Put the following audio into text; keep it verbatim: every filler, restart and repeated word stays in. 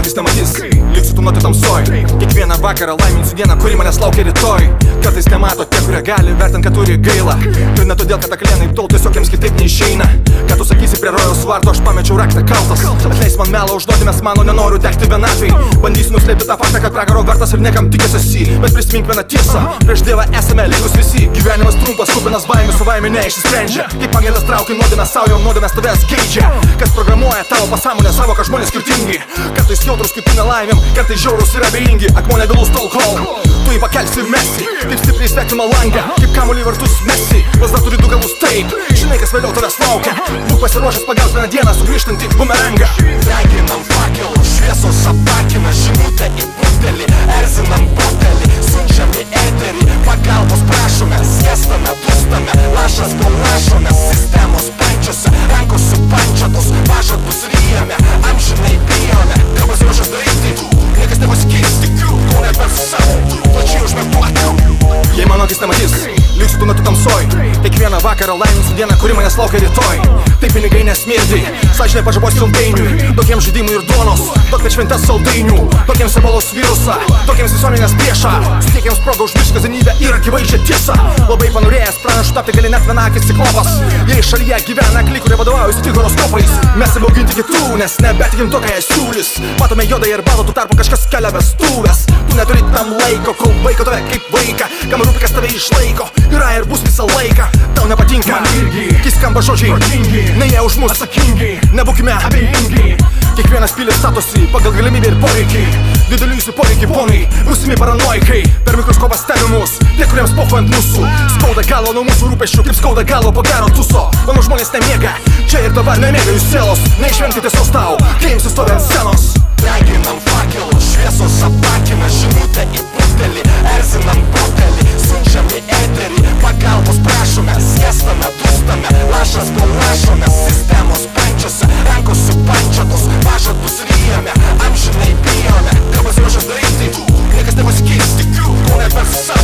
akis nematys, liksiu tu nuoti tamsoj. Kiekvieną vakarą laiminsiu dieną, kuri manęs laukia rytoj. Kartais nemato tie, kurie gali, vertant, kad turi gailą. Ir ne todėl, kad aklienai tol tiesiog jiems kitaip neišeina. Ką tu sakysi prie rojaus varto, aš pamečiau raktą kaltas. Atleis man melą užduoti, mes mano nenoriu degti vienatvei. Bandysiu nuslėpti tą faktą, kad pragaro vertas ir niekam tikęs esi. Bet prisimink vieną tiesą, prieš Dievą esame lygus visi. Gyvenimas trumpas, kupinas baimių, savaime neišsisprendžia. Kaip angelas traukia nuodėmės savo, jau nuodėmės tavęs geidžia. Kas programuoja tavo pasąmonę, savo, kad žmonės skirtingi. Kartais jautrus kitų nelaimėm, kartais žiaurus ir abejingi. Akmuo nevėlus tol kol tu jį pakelsi ir mesi. Taip stipriai svetima langą, kaip kamuolį vartus mesi. Lazda turi du galus, taip, žinai, kas vėliau tavęs laukia. Būk pasiruošęs pagauti vieną dieną sugrįžtantį bumerangą. Deginam fakelų, šviesos apakina, žinutę į butelį, erzinam butelį, siunčiam į eterį, pagalbos prašome, sėstame, dūstame, lašas po lašome, sistemos pančiose, rankos supančiotos, pažadus ryjame, amžinai bijome, ką pasiruošęs daryti, niekas nepasikeis, tikiu, kol nepersu savo, plačiai užmetuotiu. Jei mano akis nematys, liksiu tu metu tamsoj. Kiekvieną vakarą laiminsiu dieną, kuri manęs laukia rytoj. Taip pinigai nesmirdi, sąžinė pažabos ilgainiui. Tokiems žaidimų ir duonos, tokia šventės saldainių. Tokiems ebolos virusą, tokiems visuomenės priešą. Suteikiams progą užmiršti kasdienybę ir akivaizdžią tiesą. Labai panorėjęs pranašu tapti gali net vienakis ciklopas. Jei šalyje gyvena akli, kurie vadovaujasi tik horoskopais. Mes įbauginti kitų, nes nebetikim to, ką jie siūlys. Matome juodą ir balą, tu tarpu kažkas kelia vestuvės. Tu neturi tam laiko, kol vaiko tave kaip vaiką. Kam rūpi, kas tave išlaiko, yra ir bus visą laiką. Tau nepatinka, man irgi, kai skamba žodžiai protingi, ne jie už mus atsakingi, nebūkime abejingi. Kiekvienas pilis statosi pagal galimybę ir poreikį. Didelių jūsų poreikį ponai, būsimi paranoikai. Per mikroskopą stebimus, tie kuriems pofu ant mūsų. Skauda galo nuo mūsų rūpesčių, kaip skauda galo po gero tuso. Mano žmonės nemiega, čia ir dabar nemiega jų sielos. Neišvengti tiesos tau, kai jums įstovi ant scenos. Deginam fakelų, šviesos apakina, žinutę į butelį, erzinam butelį, siunčiam į eterį, pagalbos prašome, sėstame, dūstame, lašas po lašome, sistemos pančiose, rankos supančiotos, pažadus ryjame, amžinai bijome, ką pasiruošęs daryti, niekas nepasikeis, tikiu, kol nepersu savo.